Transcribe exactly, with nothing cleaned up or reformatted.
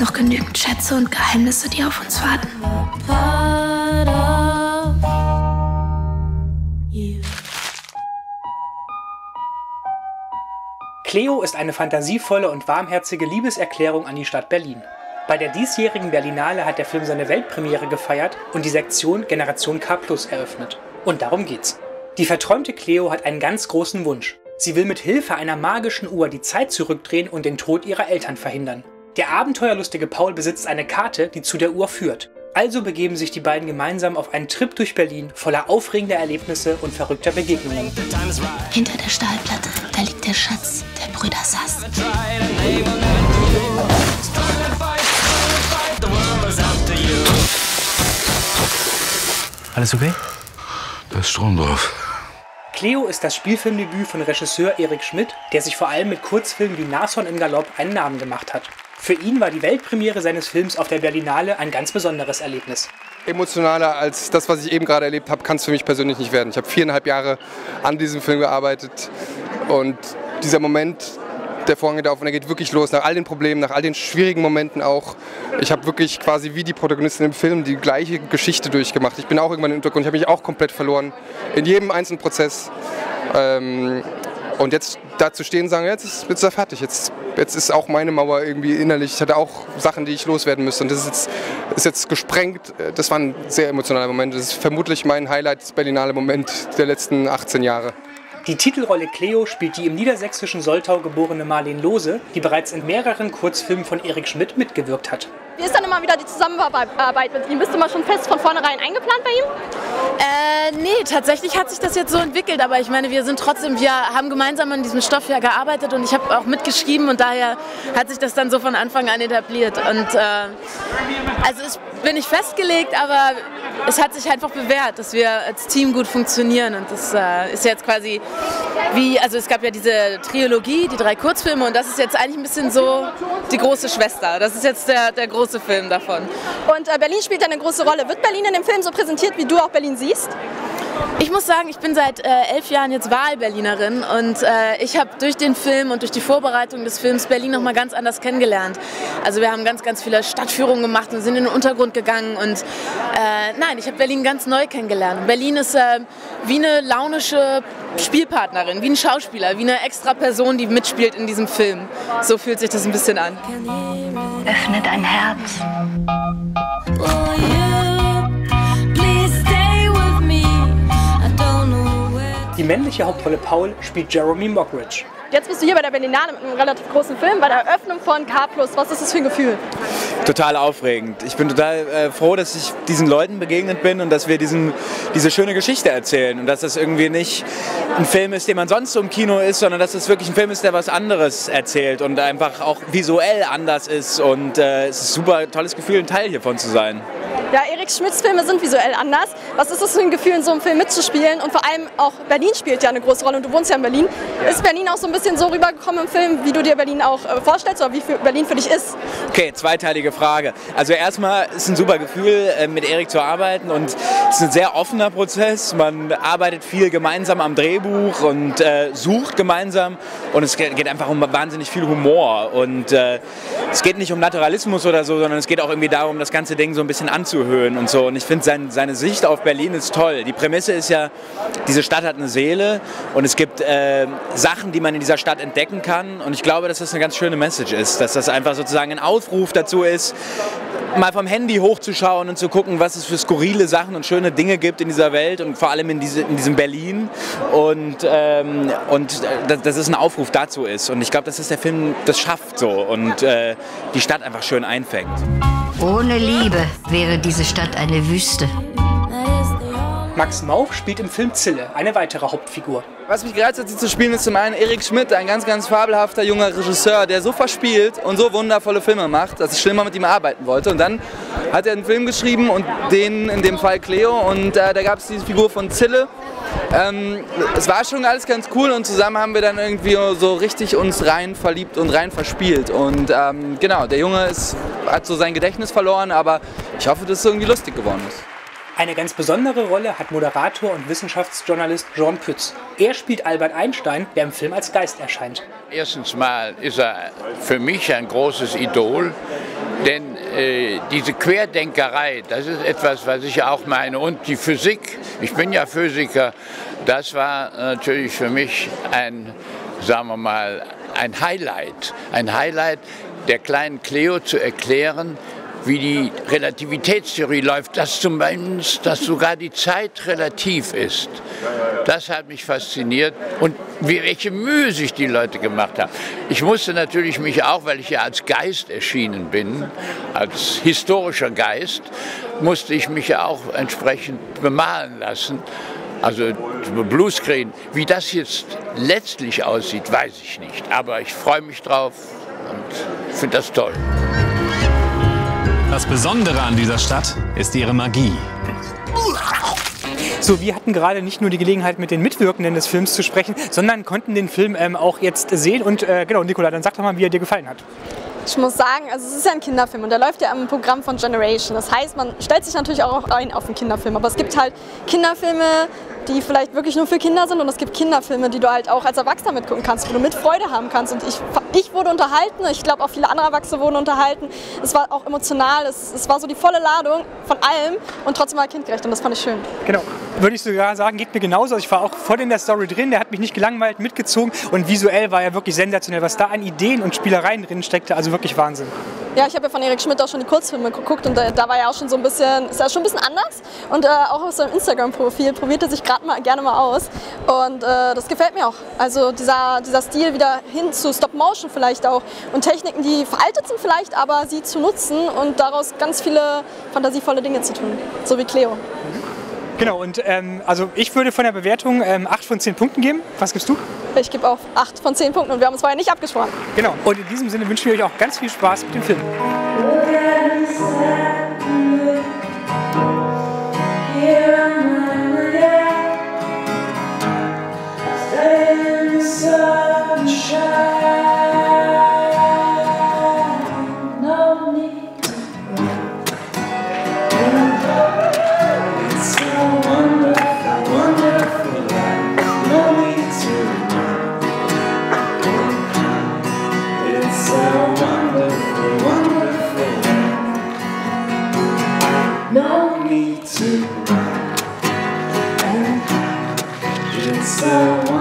noch genügend Schätze und Geheimnisse, die auf uns warten. Cleo ist eine fantasievolle und warmherzige Liebeserklärung an die Stadt Berlin. Bei der diesjährigen Berlinale hat der Film seine Weltpremiere gefeiert und die Sektion Generation K plus eröffnet. Und darum geht's. Die verträumte Cleo hat einen ganz großen Wunsch. Sie will mit Hilfe einer magischen Uhr die Zeit zurückdrehen und den Tod ihrer Eltern verhindern. Der abenteuerlustige Paul besitzt eine Karte, die zu der Uhr führt. Also begeben sich die beiden gemeinsam auf einen Trip durch Berlin voller aufregender Erlebnisse und verrückter Begegnungen. Hinter der Stahlplatte, da liegt der Schatz der Brüder Sass. Alles okay? Da ist Strom drauf. Cleo ist das Spielfilmdebüt von Regisseur Erik Schmidt, der sich vor allem mit Kurzfilmen wie Nashorn im Galopp einen Namen gemacht hat. Für ihn war die Weltpremiere seines Films auf der Berlinale ein ganz besonderes Erlebnis. Emotionaler als das, was ich eben gerade erlebt habe, kann es für mich persönlich nicht werden. Ich habe viereinhalb Jahre an diesem Film gearbeitet und dieser Moment, der Vorhang geht auf und er geht wirklich los, nach all den Problemen, nach all den schwierigen Momenten auch. Ich habe wirklich quasi wie die Protagonistin im Film die gleiche Geschichte durchgemacht. Ich bin auch irgendwann im Hintergrund, ich habe mich auch komplett verloren in jedem einzelnen Prozess. Ähm, und jetzt da zu stehen und sagen, jetzt ist, jetzt ist er fertig, jetzt, jetzt ist auch meine Mauer irgendwie innerlich. Ich hatte auch Sachen, die ich loswerden müsste und das ist jetzt, ist jetzt gesprengt. Das war ein sehr emotionaler Moment. Das ist vermutlich mein Highlight-Berlinale-Moment der letzten achtzehn Jahre. Die Titelrolle Cleo spielt die im niedersächsischen Soltau geborene Marleen Lohse, die bereits in mehreren Kurzfilmen von Erik Schmidt mitgewirkt hat. Wie ist dann immer wieder die Zusammenarbeit mit ihm? Bist du mal schon fest von vornherein eingeplant bei ihm? Äh, nee, tatsächlich hat sich das jetzt so entwickelt, aber ich meine, wir sind trotzdem, wir haben gemeinsam an diesem Stoff ja gearbeitet und ich habe auch mitgeschrieben und daher hat sich das dann so von Anfang an etabliert. Und äh, also ich bin nicht festgelegt, aber es hat sich einfach bewährt, dass wir als Team gut funktionieren und das äh, ist jetzt quasi wie, also es gab ja diese Trilogie, die drei Kurzfilme und das ist jetzt eigentlich ein bisschen so die große Schwester. Das ist jetzt der, der große Film davon. Und äh, Berlin spielt eine große Rolle. Wird Berlin in dem Film so präsentiert, wie du auch Berlin siehst? Ich muss sagen, ich bin seit äh, elf Jahren jetzt Wahlberlinerin und äh, ich habe durch den Film und durch die Vorbereitung des Films Berlin noch mal ganz anders kennengelernt. Also wir haben ganz, ganz viele Stadtführungen gemacht und sind in den Untergrund gegangen und äh, nein, ich habe Berlin ganz neu kennengelernt. Und Berlin ist äh, wie eine launische Spielpartnerin, wie ein Schauspieler, wie eine extra Person, die mitspielt in diesem Film. So fühlt sich das ein bisschen an. Öffne dein Herz. Die männliche Hauptrolle Paul spielt Jeremy Mockridge. Jetzt bist du hier bei der Berlinale mit einem relativ großen Film, bei der Eröffnung von K plus. Was ist das für ein Gefühl? Total aufregend. Ich bin total äh, froh, dass ich diesen Leuten begegnet bin und dass wir diesen, diese schöne Geschichte erzählen. Und dass das irgendwie nicht ein Film ist, den man sonst so im Kino ist, sondern dass es wirklich ein Film ist, der was anderes erzählt und einfach auch visuell anders ist. Und äh, es ist ein super tolles Gefühl, ein Teil hiervon zu sein. Ja, Erik Schmidts Filme sind visuell anders. Was ist das für ein Gefühl, in so einem Film mitzuspielen? Und vor allem auch Berlin spielt ja eine große Rolle und du wohnst ja in Berlin. Ja. Ist Berlin auch so ein bisschen so rübergekommen im Film, wie du dir Berlin auch äh, vorstellst oder wie für Berlin für dich ist? Okay, zweiteilige Frage. Also erstmal ist es ein super Gefühl, äh, mit Erik zu arbeiten und es ist ein sehr offener Prozess. Man arbeitet viel gemeinsam am Drehbuch und äh, sucht gemeinsam und es geht einfach um wahnsinnig viel Humor und äh, es geht nicht um Naturalismus oder so, sondern es geht auch irgendwie darum, das ganze Ding so ein bisschen anzuhören und so. Und ich finde, sein, seine Sicht auf Berlin ist toll. Die Prämisse ist ja, diese Stadt hat eine Seele und es gibt äh, Sachen, die man in dieser Stadt entdecken kann. Und ich glaube, dass das eine ganz schöne Message ist, dass das einfach sozusagen ein Aufruf dazu ist, mal vom Handy hochzuschauen und zu gucken, was es für skurrile Sachen und schöne Dinge gibt in dieser Welt und vor allem in, diese, in diesem Berlin. Und, ähm, und dass, dass es ein Aufruf dazu ist. Und ich glaube, dass das der Film das schafft so und äh, die Stadt einfach schön einfängt. Ohne Liebe wäre diese Stadt eine Wüste. Max Mauff spielt im Film Zille, eine weitere Hauptfigur. Was mich gereizt hat, sie zu spielen, ist zum einen Erik Schmidt, ein ganz, ganz fabelhafter junger Regisseur, der so verspielt und so wundervolle Filme macht, dass ich schon immer mit ihm arbeiten wollte. Und dann hat er einen Film geschrieben und den, in dem Fall Cleo, und äh, da gab es diese Figur von Zille. Ähm, es war schon alles ganz cool und zusammen haben wir dann irgendwie so richtig uns rein verliebt und rein verspielt. Und ähm, genau, der Junge ist, hat so sein Gedächtnis verloren, aber ich hoffe, dass es irgendwie lustig geworden ist. Eine ganz besondere Rolle hat Moderator und Wissenschaftsjournalist Jean Pütz. Er spielt Albert Einstein, der im Film als Geist erscheint. Erstens mal ist er für mich ein großes Idol. Denn äh, diese Querdenkerei, das ist etwas, was ich auch meine. Und die Physik, ich bin ja Physiker, das war natürlich für mich ein, sagen wir mal, ein Highlight. Ein Highlight der kleinen Cleo zu erklären, wie die Relativitätstheorie läuft, dass zum Beispiel, dass sogar die Zeit relativ ist. Das hat mich fasziniert und wie, welche Mühe sich die Leute gemacht haben. Ich musste natürlich mich auch, weil ich ja als Geist erschienen bin, als historischer Geist, musste ich mich ja auch entsprechend bemalen lassen. Also Bluescreen. Wie das jetzt letztlich aussieht, weiß ich nicht. Aber ich freue mich drauf und finde das toll. Das Besondere an dieser Stadt ist ihre Magie. So, wir hatten gerade nicht nur die Gelegenheit, mit den Mitwirkenden des Films zu sprechen, sondern konnten den Film ähm, auch jetzt sehen. Und äh, genau, Nicola, dann sag doch mal, wie er dir gefallen hat. Ich muss sagen, also es ist ja ein Kinderfilm und der läuft ja im Programm von Generation. Das heißt, man stellt sich natürlich auch ein auf einen Kinderfilm. Aber es gibt halt Kinderfilme, die vielleicht wirklich nur für Kinder sind und es gibt Kinderfilme, die du halt auch als Erwachsener mitgucken kannst, wo du mit Freude haben kannst. Und ich, ich wurde unterhalten, ich glaube auch viele andere Erwachsene wurden unterhalten. Es war auch emotional, es, es war so die volle Ladung von allem und trotzdem war kindgerecht und das fand ich schön. Genau, würde ich sogar sagen, geht mir genauso. Ich war auch voll in der Story drin, der hat mich nicht gelangweilt, mitgezogen und visuell war er wirklich sensationell, was da an Ideen und Spielereien drin steckte, also wirklich Wahnsinn. Ja, ich habe ja von Erik Schmidt auch schon die Kurzfilme geguckt und da, da war ja auch schon so ein bisschen, ist ja schon ein bisschen anders und äh, auch auf seinem Instagram-Profil probiert er sich gerade mal gerne mal aus und äh, das gefällt mir auch. Also dieser, dieser Stil wieder hin zu Stop-Motion vielleicht auch und Techniken, die veraltet sind vielleicht, aber sie zu nutzen und daraus ganz viele fantasievolle Dinge zu tun, so wie Cleo. Genau, und ähm, also ich würde von der Bewertung ähm, acht von zehn Punkten geben. Was gibst du? Ich gebe auch acht von zehn Punkten und wir haben uns vorher nicht abgesprochen. Genau, und in diesem Sinne wünschen wir euch auch ganz viel Spaß mit dem Film. No need to run. It's so wonderful.